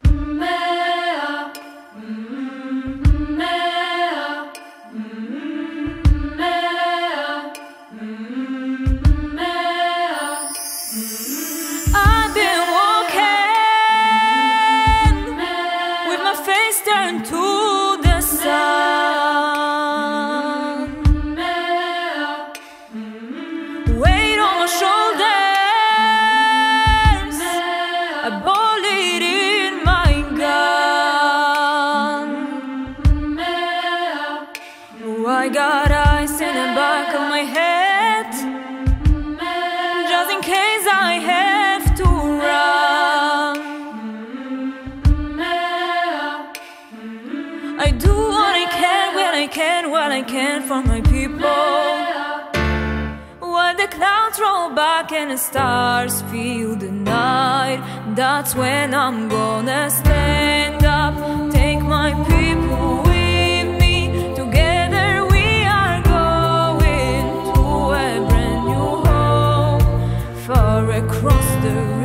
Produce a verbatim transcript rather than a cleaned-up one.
I've been walking with my face turned to the sun, weight on my shoulders, a bullet in my gun. Oh, I got ice in the back of my head, just in case I have to run. I do what I can when I can, what I can for my people. When the clouds roll back and the stars fill the night, that's when I'm gonna stand up, take my people with me. Together we are going to a brand new home, far across the